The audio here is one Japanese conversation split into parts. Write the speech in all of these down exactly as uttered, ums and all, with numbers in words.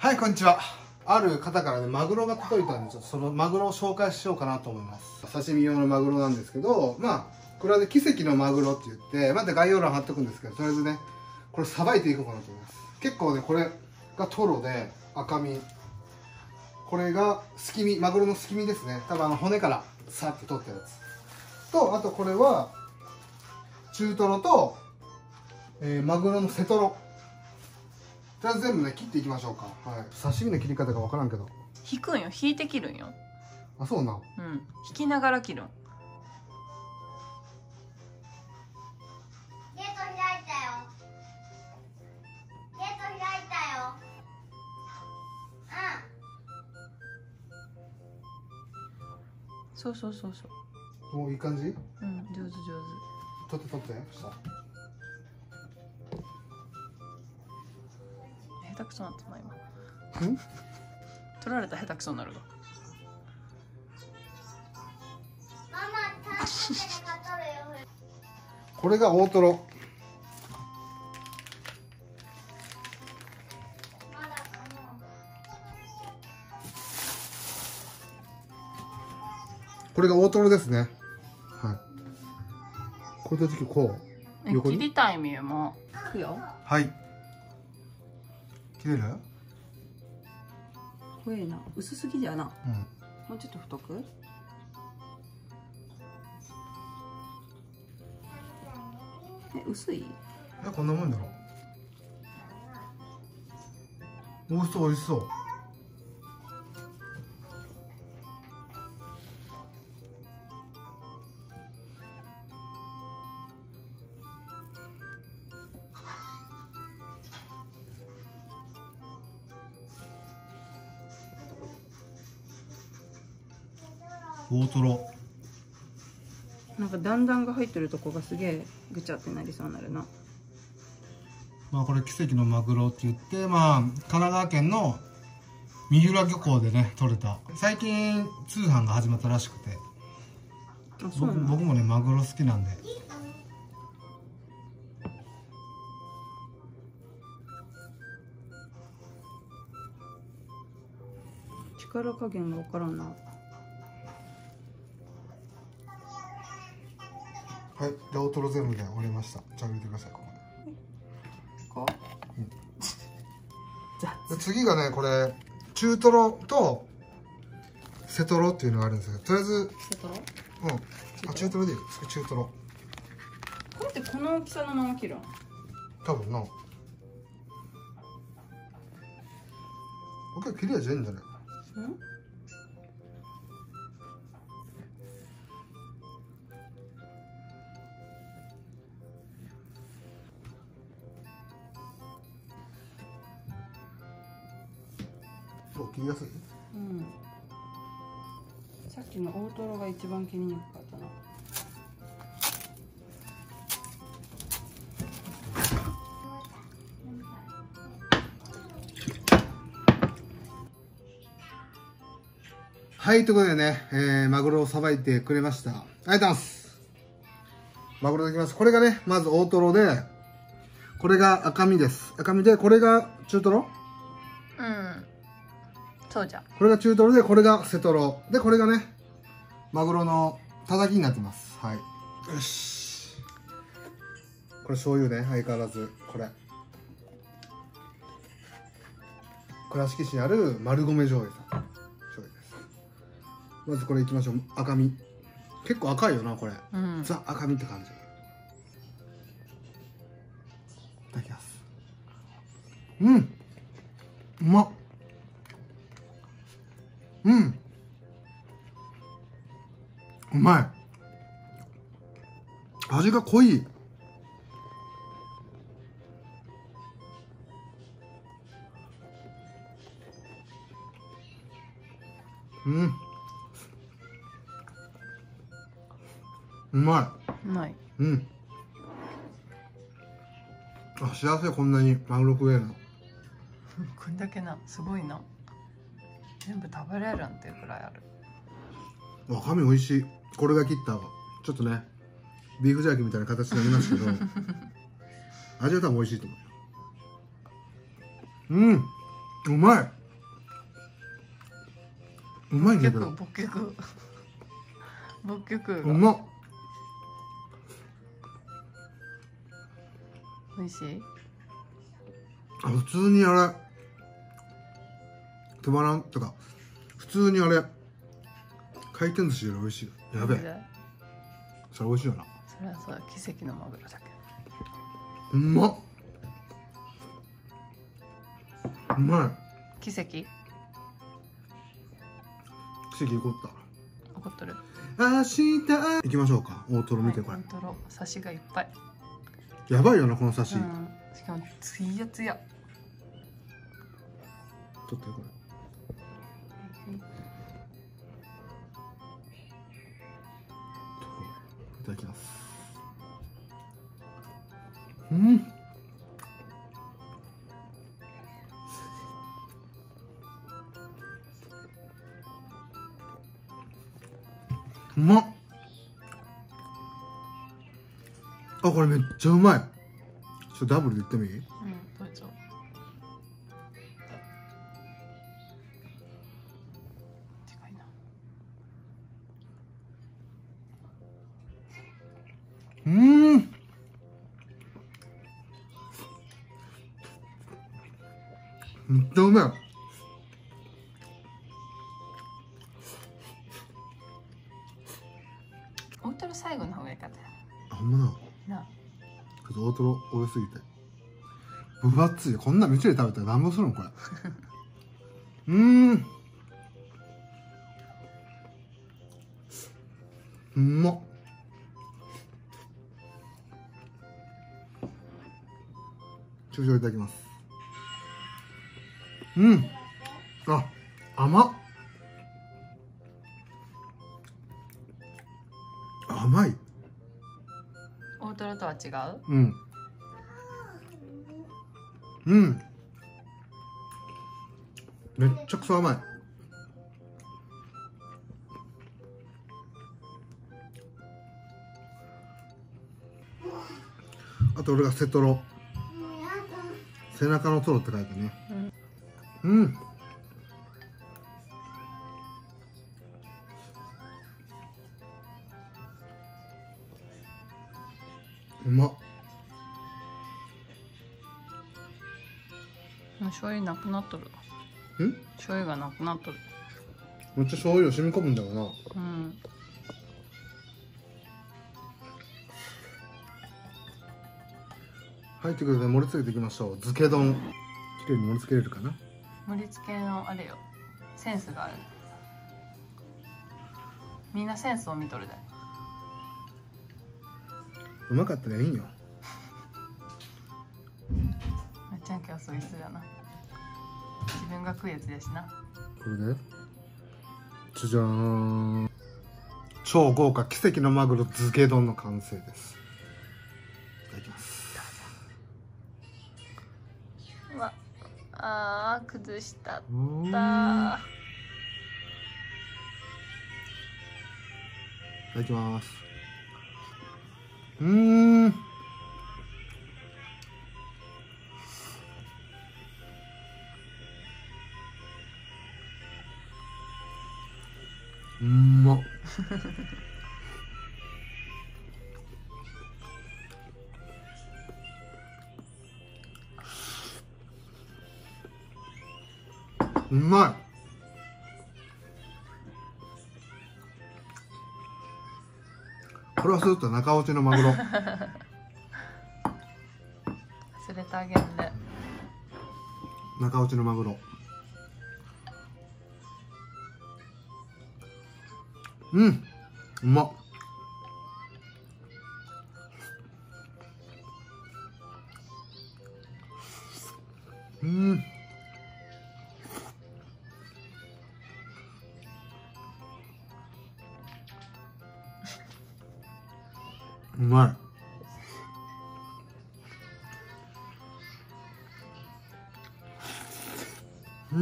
はい、こんにちは。ある方からね、マグロが届いたんで、ちょっとそのマグロを紹介しようかなと思います。刺身用のマグロなんですけど、まあ、これはね、奇跡のマグロって言って、また概要欄貼っとくんですけど、とりあえずね、これさばいていこうかなと思います。結構ね、これがトロで、赤身。これがすき身、マグロのすき身ですね。多分あの骨からさって取ったやつ。と、あとこれは、中トロと、えー、マグロの背トロ。じゃあ全部ね切っていきましょうか。はい。刺身の切り方がわからんけど。 引くんよ、引いて切るんよ。 あ、そうな。 うん、引きながら切るん。 ゲート開いたよ。ゲート開いたよ。 そうそうそうそう。 もういい感じ？ うん、上手上取って取って。下。 手。下手くそなってな今。 ん？ 取られたら下手くそになるわ。 ママ、タンスで買っとるよ。 これが大トロ。 まだかな。 これが大トロですね。はい。こういう時こう。 え、 横に。 切りたいみゆも。いくよ。 はい。切れる？ これな、薄すぎじゃな。 うん。 もうちょっと太く。え、薄い？ え、こんなもんだろ。美味しそう美味しそう。大トロ。 なんか段々が入ってるとこがすげえぐちゃってなりそうになるな。 まあこれ奇跡のマグロって言って、まあ神奈川県の三浦漁港でね取れた。最近通販が始まったらしくて、 あ、そうな僕の？ 僕もねマグロ好きなんで。 力加減がわからんな。 はい、で大トロ全部で折れました。じゃあ入れてください。こここう。 うん、 雑。 で次がねこれ中トロと背トロっていうのがあるんですけど、とりあえず背トロ？ うん、あ中トロでいい。それ中トロ。 これってこの大きさのまま切るん？ 多分な。僕は切り味いいんじゃない？ うん？ どう切りやすい？ うん。さっきの大トロが一番切りにくかったな。 はい、ということでね、えー、マグロをさばいてくれました。ありがとうございます。マグロできます。これがね、まず大トロで、これが赤身です。赤身で、これが中トロ？ うん。そうじゃ。 これが中トロで、これが背トロ。で、これがね、マグロのたたきになってます。はい。よし。これ醤油ね、相変わらず。これ。倉敷市にある丸米醤油さん。醤油です。まずこれいきましょう。赤身。結構赤いよな、これ。 うん。 ザ赤身って感じ。いただきます。うん。うまっ。うん。うまい。味が濃い。うん。うまい。 うまい。 うん。あ、幸せ、こんなにマグロ食えるの。 こんだけな、すごいな。全部食べれるんっていうくらいある。 わかめ美味しい。これが切ったちょっとねビーフジャーキーみたいな形になりますけど味は多分美味しいと思う。うん、 うまい。うまいんだけど。 ボッケクボッケクうまっ。 美味しい。 あ、普通にあれ止まらんとか、普通にあれ回転寿司より美味しい。やべえ、それ美味しいよな。 それはそうだ、奇跡のマグロだけうまっ。うまい。 奇跡。 奇跡起こった。 怒っとる。 明日行きましょうか。大トロ見てこれ、 はい、大トロ、サシがいっぱい。 やばいよなこの刺し、 うん、しかもつやつや。 取ってこれ。いただきます。うん。うまっ。あ、これめっちゃうまい。ちょっとダブルで言ってもいい？ うん、どうぞ。近いな。 うーん。めっちゃうまい。 大トロ最後の方が良かったよ。 あ、ほんまな。 なあ。 ちょっと大トロ多すぎて分厚い。こんな道で食べたら何もするのこれうーん、うまっ。ちょいちょいいただきます。うん、あ、甘っ。甘い。 大トロとは違う？ うんうん、めっちゃくそ甘い。あと俺が背トロ、背中のトロって書いてね。うん、うん、うまっ。 もう醤油なくなっとる。 ん？ 醤油がなくなっとる。 めっちゃ醤油を染み込むんだよな。 うん。 はい、ということで盛り付けていきましょう。漬け丼、きれいに盛り付けれるかな。 盛り付けのあれよ、センスがある。みんなセンスを見とるで。 うまかったらいいよ。 まっちゃん今日そういう人だな。自分が食うやつだしな。 これでじゃじゃーん、超豪華奇跡のマグロ漬け丼の完成です。いただきます。 うわ、あー崩したっうーん、 た。 いただきます。うーん、うんまっ。うまい。これはすると中落ちのマグロ。 忘れてあげるね。 中落ちのマグロ。うん、うまっ。うん、うまい。うん、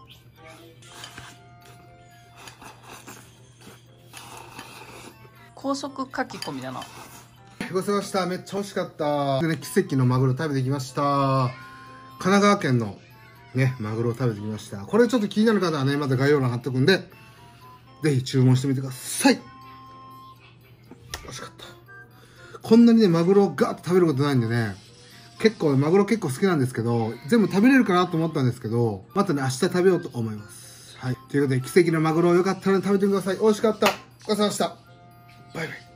交高速書き込みだな。 ごちそうさまでした。めっちゃ美味しかった。でね、奇跡のマグロ食べてきました。神奈川県のね、マグロを食べてきました。これちょっと気になる方はね、また概要欄貼っとくんで、ぜひ注文してみてください。美味しかった。こんなにね、マグロをガーッと食べることないんでね、結構、マグロ結構好きなんですけど、全部食べれるかなと思ったんですけど、またね、明日食べようと思います。はい。ということで、奇跡のマグロをよかったら食べてください。美味しかった。ごちそうさまでした。バイバイ。